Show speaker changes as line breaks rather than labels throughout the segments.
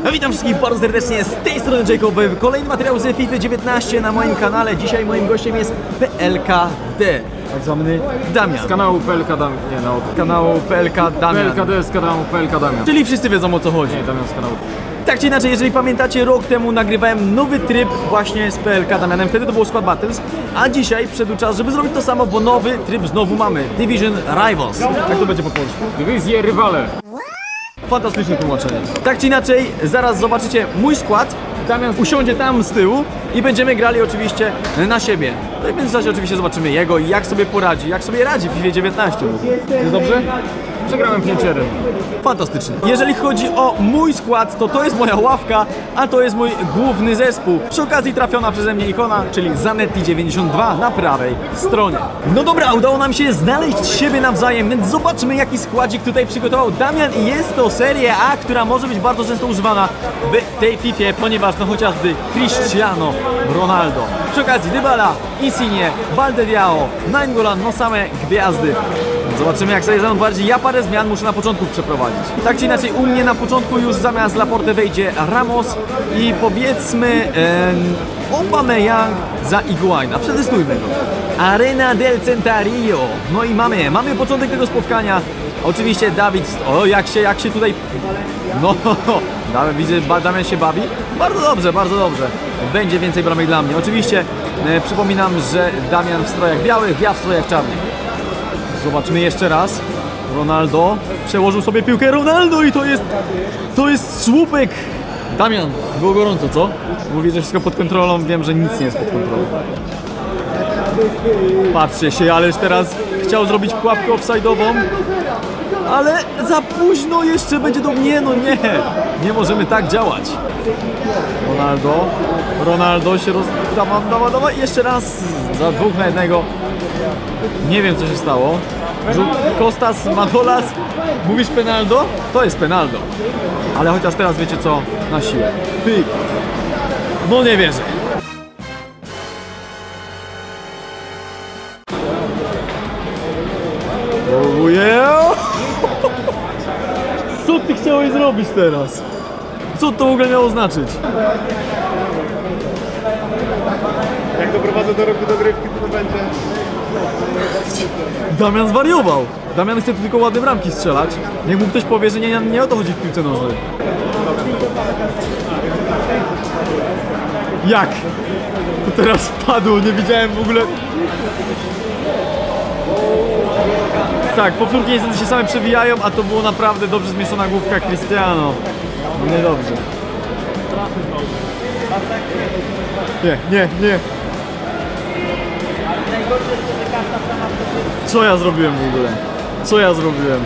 Witam wszystkich bardzo serdecznie, z tej strony Jacob. Kolejny materiał z FIFA 19 na moim kanale. Dzisiaj moim gościem jest PLKD, tak zwany Damian.
Z kanału PLK Damian. Nie, no.
Z kanału PLK Damian.
PLKD z kanału PLK Damian.
Czyli wszyscy wiedzą, o co chodzi.
Nie, Damian z kanału.
Tak czy inaczej, jeżeli pamiętacie, rok temu nagrywałem nowy tryb właśnie z PLK Damianem. Wtedy to było Squad Battles, a dzisiaj przyszedł czas, żeby zrobić to samo, bo nowy tryb znowu mamy. Division Rivals. Jak to będzie po polsku?
Dywizje rywale.
Fantastyczne tłumaczenie. Tak czy inaczej, zaraz zobaczycie mój skład. Damian usiądzie tam z tyłu i będziemy grali oczywiście na siebie. No i w międzyczasie oczywiście zobaczymy jego i jak sobie poradzi, jak sobie radzi w FIFA 19. Jest dobrze?
Przegrałem 5-1.
Fantastycznie. Jeżeli chodzi o mój skład, to jest moja ławka, a to jest mój główny zespół. Przy okazji trafiona przeze mnie ikona, czyli Zanetti 92 na prawej stronie. No dobra, udało nam się znaleźć siebie nawzajem, więc zobaczmy, jaki składzik tutaj przygotował Damian. I jest to Serie A, która może być bardzo często używana w tej FIFA, ponieważ no chociażby Cristiano Ronaldo. Przy okazji Dybala, Insigne, Balde-Diao, Nainggolan, no same gwiazdy. Zobaczymy, jak sobie bardziej. Ja parę zmian muszę na początku przeprowadzić. Tak czy inaczej, u mnie na początku już zamiast Laporte wejdzie Ramos i powiedzmy Aubameyang za Higuaina. Przetestujmy go. Arena del Centario. No i mamy początek tego spotkania. Oczywiście Dawid, o jak się tutaj... No, widzę, Damian się bawi. Bardzo dobrze, bardzo dobrze. Będzie więcej bramek dla mnie. Oczywiście przypominam, że Damian w strojach białych, ja w strojach czarnych. Zobaczmy jeszcze raz. Ronaldo przełożył sobie piłkę. Ronaldo i to jest słupek. Damian, było gorąco, co? Mówi, że wszystko pod kontrolą. Wiem, że nic nie jest pod kontrolą. Patrzcie się, ależ teraz chciał zrobić pułapkę offside'ową. Ale za późno jeszcze będzie do mnie. No nie. Nie możemy tak działać. Ronaldo się dawaj. Jeszcze raz. Za 2 na 1. Nie wiem, co się stało. Kostas, Manolas. Mówisz penaldo? To jest penaldo. Ale chociaż teraz wiecie co? Na siłę. Pyk. No nie wierzę. Oh yeah. Co ty chciałeś zrobić teraz? Co to w ogóle miało znaczyć?
Jak doprowadzę do roku dogrywki, to będzie...
Damian zwariował. Damian chce tu tylko ładne bramki strzelać. Niech mu ktoś powie, że nie o to chodzi w piłce nożnej. Jak? To teraz wpadło, nie widziałem w ogóle. Tak, powtórki niestety się same przewijają, a to było naprawdę dobrze zmieszczona główka Cristiano. No niedobrze. Nie. Co ja zrobiłem w ogóle? Co ja zrobiłem?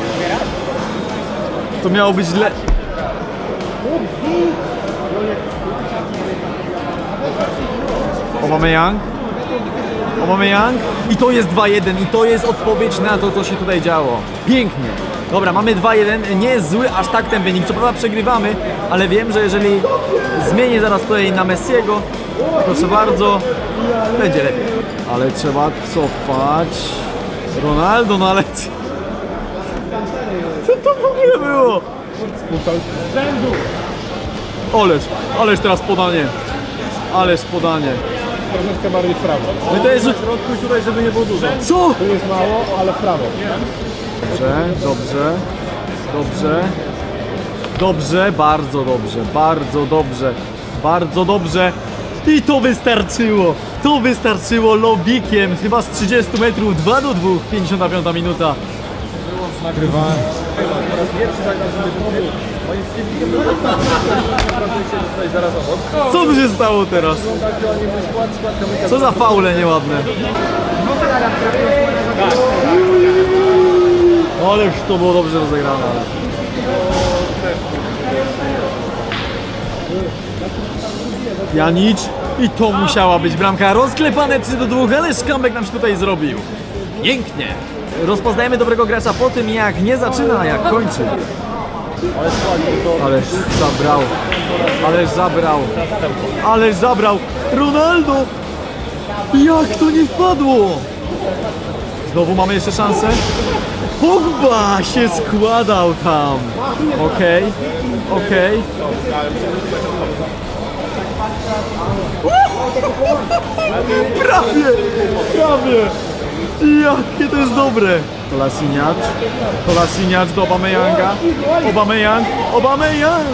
To miało być źle. Aubameyang. I to jest 2-1 i to jest odpowiedź na to, co się tutaj działo. Pięknie. Dobra, mamy 2-1. Nie jest zły aż tak ten wynik. Co prawda przegrywamy, ale wiem, że jeżeli zmienię zaraz tutaj na Messiego, proszę bardzo, będzie lepiej. Ale trzeba cofać. Ronaldo, no ale... Co to w ogóle było? Ależ teraz podanie. Ależ podanie.
Troszeczkę bardziej w prawo.
No to jest...
W środku i tutaj, żeby nie było dużo.
Co?
Tu jest mało, ale w prawo.
Dobrze, bardzo dobrze. I to wystarczyło lobikiem, chyba z 30 metrów, 2-2, 55 minuta.
Nagrywałem.
Co tu się stało teraz? Co za faule nieładne. Ależ to było dobrze rozegrane. Pjanic. I to musiała być bramka. Rozklepane 3-2, ale comeback nam się tutaj zrobił. Pięknie. Rozpoznajemy dobrego gracza po tym, jak nie zaczyna, jak kończy. Ależ zabrał. Ronaldo! Jak to nie wpadło? Znowu mamy jeszcze szansę. Pogba się składał tam. Okej, okej. Prawie, prawie. Jakie to jest dobre. Kolasiniacz do Aubameyanga. Aubameyang.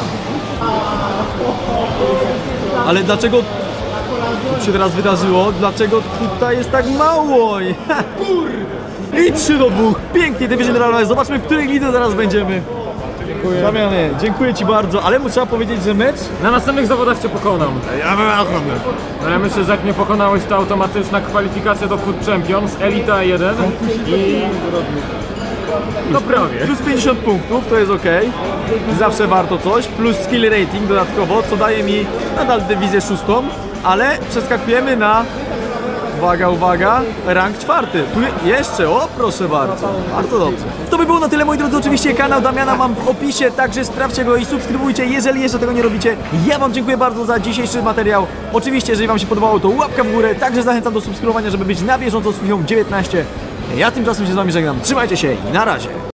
Ale dlaczego to się teraz wydarzyło? Dlaczego tutaj jest tak mało? I 3-2. Pięknie, Division Rivals. Zobaczmy, w której lidze zaraz będziemy.
Dziękuję.
Damianie, dziękuję Ci bardzo, ale trzeba powiedzieć, że mecz...
Na następnych zawodach cię pokonam. No ja myślę, że jak mnie pokonałeś, to automatyczna kwalifikacja do Food Champions, Elita 1 i... No prawie.
Plus 50 punktów, to jest ok. Zawsze warto coś. Plus skill rating dodatkowo, co daje mi nadal dywizję 6, ale przeskakujemy na... Uwaga, uwaga, rank 4. Tu jeszcze, o proszę bardzo, bardzo dobrze. To by było na tyle, moi drodzy. Oczywiście kanał Damiana mam w opisie, także sprawdźcie go i subskrybujcie, jeżeli jeszcze tego nie robicie. Ja Wam dziękuję bardzo za dzisiejszy materiał. Oczywiście, jeżeli Wam się podobało, to łapka w górę, także zachęcam do subskrybowania, żeby być na bieżąco z filmem 19. Ja tymczasem się z Wami żegnam, trzymajcie się i na razie.